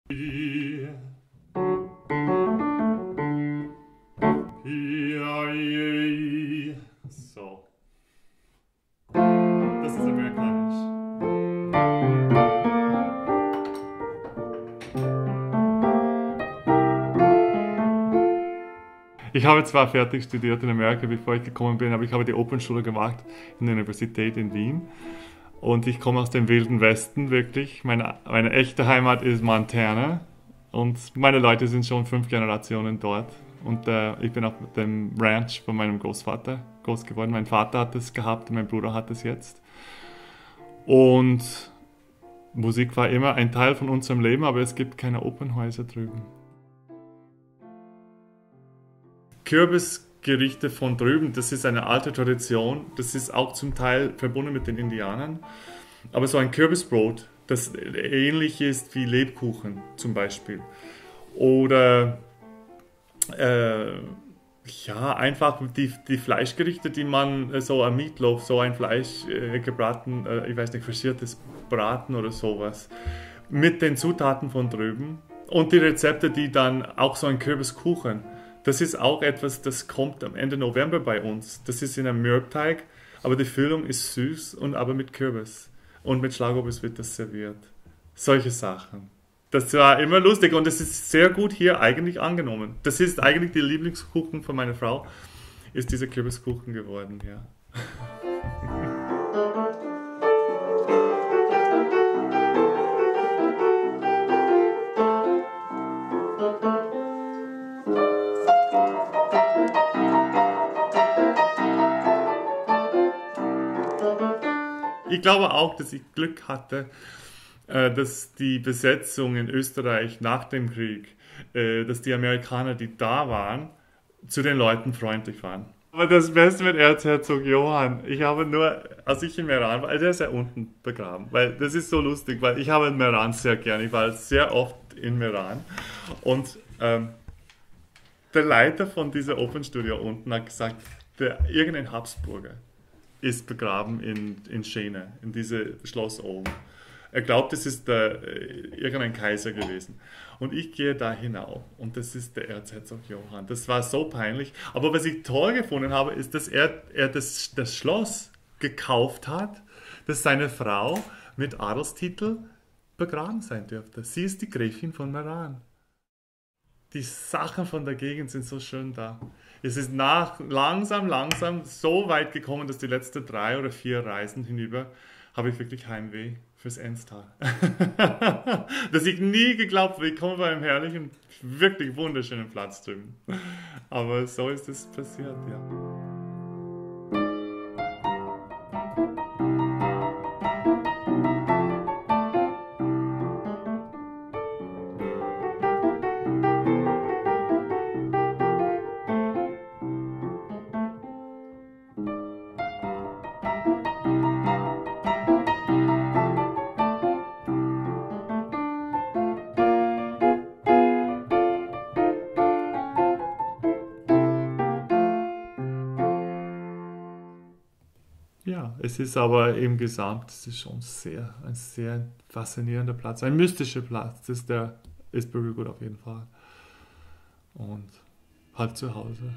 So. Das ist amerikanisch. Ich habe zwar fertig studiert in Amerika, bevor ich gekommen bin, aber ich habe die Opernschule gemacht in der Universität in Wien. Und ich komme aus dem wilden Westen, wirklich. Meine echte Heimat ist Montana. Und meine Leute sind schon 5 Generationen dort. Und ich bin auf dem Ranch von meinem Großvater groß geworden. Mein Vater hat es gehabt, mein Bruder hat es jetzt. Und Musik war immer ein Teil von unserem Leben, aber es gibt keine Opernhäuser drüben. Kürbisgerichte von drüben, das ist eine alte Tradition. Das ist auch zum Teil verbunden mit den Indianern. Aber so ein Kürbisbrot, das ähnlich ist wie Lebkuchen zum Beispiel. Oder ja, einfach die Fleischgerichte, die man so am Meatloaf, so ein Fleisch gebraten, ich weiß nicht, faschiertes Braten oder sowas, mit den Zutaten von drüben. Und die Rezepte, die dann auch so ein Kürbiskuchen. Das ist auch etwas, das kommt am Ende November bei uns. Das ist in einem Mürbteig, aber die Füllung ist süß und aber mit Kürbis. Und mit Schlagobers wird das serviert. Solche Sachen. Das war immer lustig und es ist sehr gut hier eigentlich angenommen. Das ist eigentlich die Lieblingskuchen von meiner Frau, ist dieser Kürbiskuchen geworden, ja. Ich glaube auch, dass ich Glück hatte, dass die Besetzung in Österreich nach dem Krieg, dass die Amerikaner, die da waren, zu den Leuten freundlich waren. Aber das Beste mit Erzherzog Johann, ich habe nur, als ich in Meran war, der ist ja unten begraben, weil das ist so lustig, weil ich habe Meran sehr gern, ich war sehr oft in Meran und der Leiter von dieser Opernstudio unten hat gesagt, irgendein Habsburger ist begraben in Schene, in diesem Schloss oben. Er glaubt, es ist irgendein Kaiser gewesen. Und ich gehe da hinauf und das ist der Erzherzog Johann. Das war so peinlich. Aber was ich toll gefunden habe, ist, dass er das Schloss gekauft hat, dass seine Frau mit Adelstitel begraben sein dürfte. Sie ist die Gräfin von Meran. Die Sachen von der Gegend sind so schön da. Es ist langsam so weit gekommen, dass die letzten 3 oder 4 Reisen hinüber habe ich wirklich Heimweh fürs Enstal. Dass ich nie geglaubt habe, ich komme bei einem herrlichen, wirklich wunderschönen Platz drüben. Aber so ist es passiert, ja. Ja, es ist aber im Gesamt, es ist schon ein sehr faszinierender Platz, ein mystischer Platz. Das ist der Isbury Good auf jeden Fall. Und halt zu Hause.